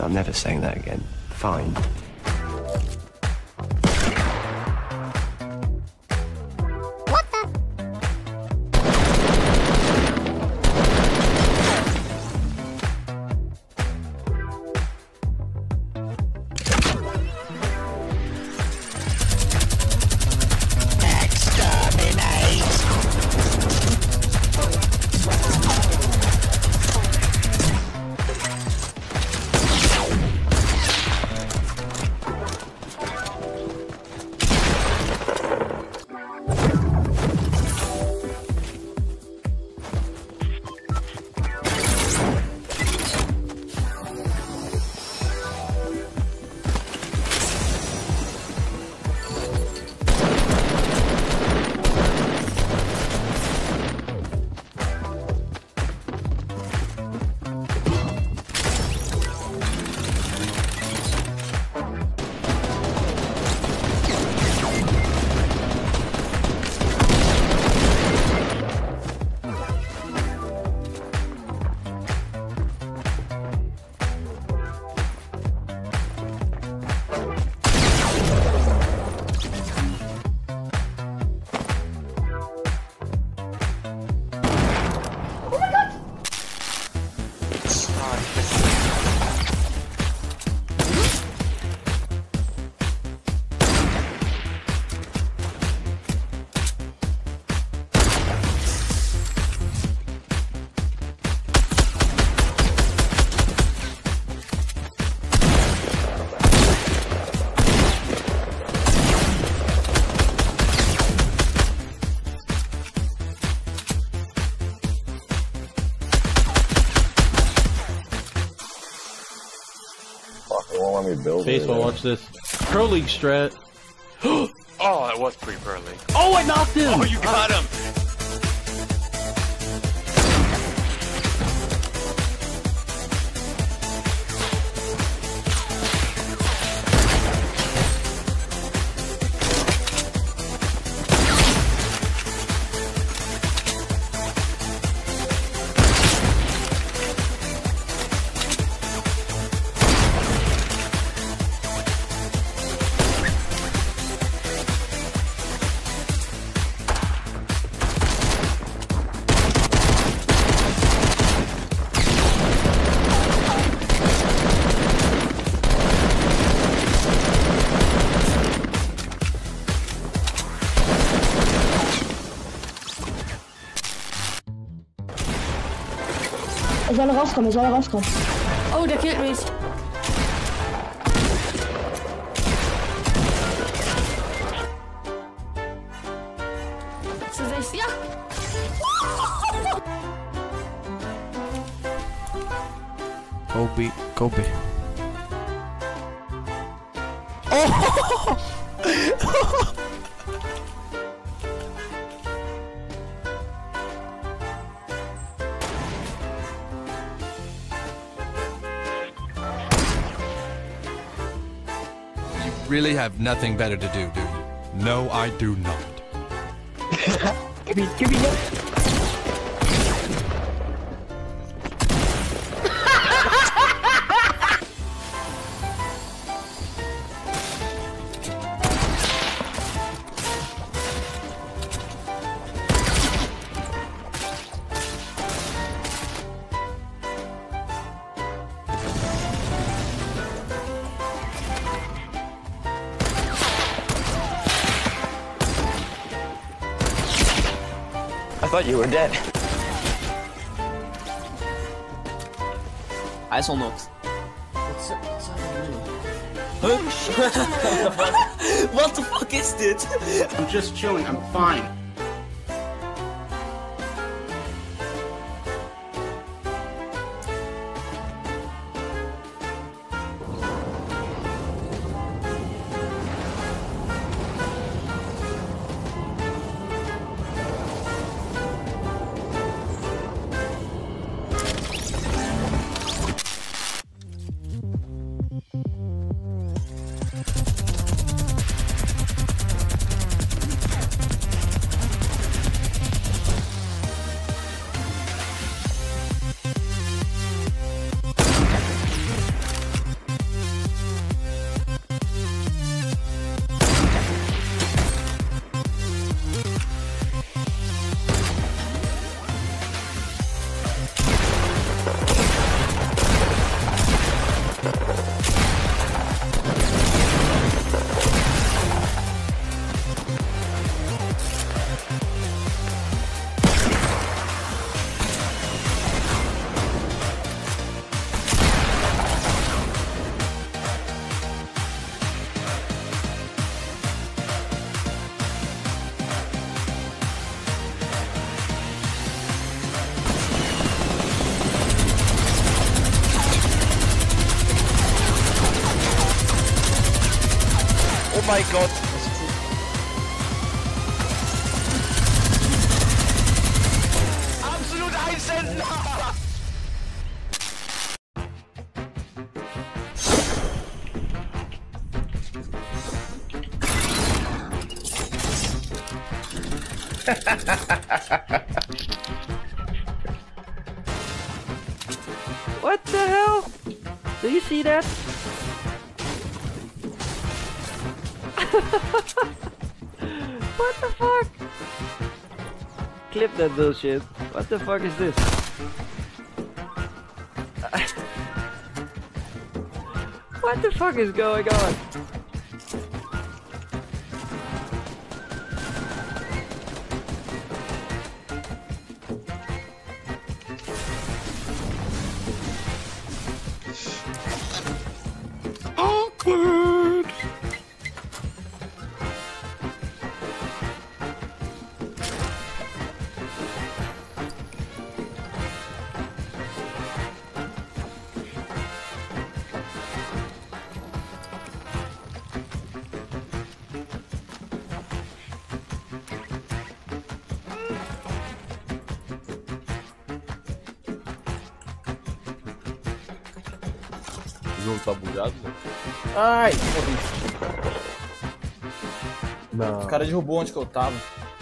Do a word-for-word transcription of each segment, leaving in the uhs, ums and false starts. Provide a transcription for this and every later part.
I'm never saying that again. Fine. Baseball, watch this. Pro League strat. Oh, that was pretty Pro League. Oh, I knocked him! Oh, you got him! Er soll rauskommen, er soll rauskommen. Oh, der killt mich. Zu sechs, ja. Go B, go B. Oh! Really have nothing better to do, do you? No, I do not. Give me, give me that. I thought you were dead. Hij is onnokt. Oh shit! What the fuck is dit? I'm just chilling, I'm fine. my god. Absolut einsenden! What the hell? Do you see that? What the fuck? Clip that bullshit. What the fuck is this? What the fuck is going on? Awkward. O jogo tá bugado, né? Ai, morri. Não. O cara derrubou onde que eu tava.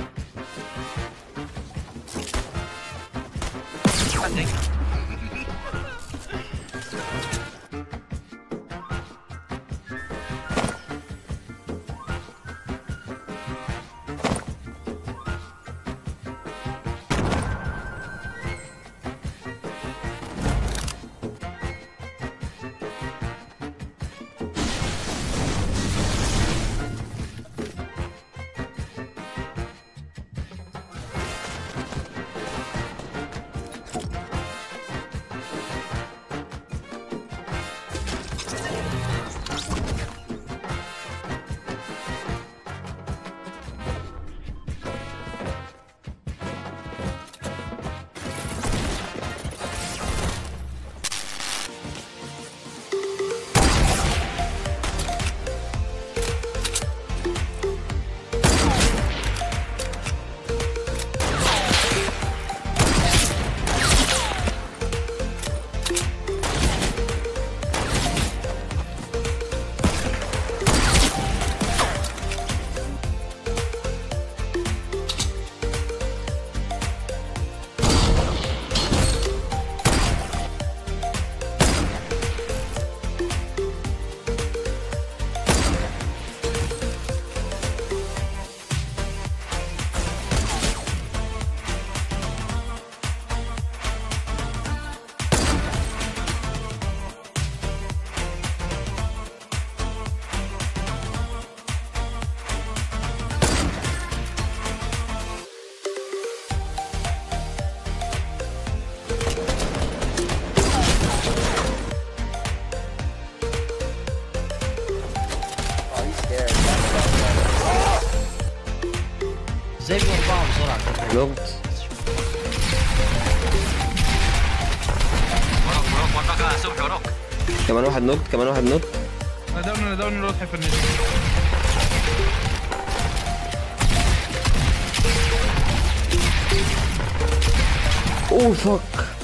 ازاي بأربعة بسرعة؟ لغت. وراك وراك وراك يا صبحي وراك. كمان واحد نوت كمان واحد نوت. نداون نداون نروح في النت. اوه فك.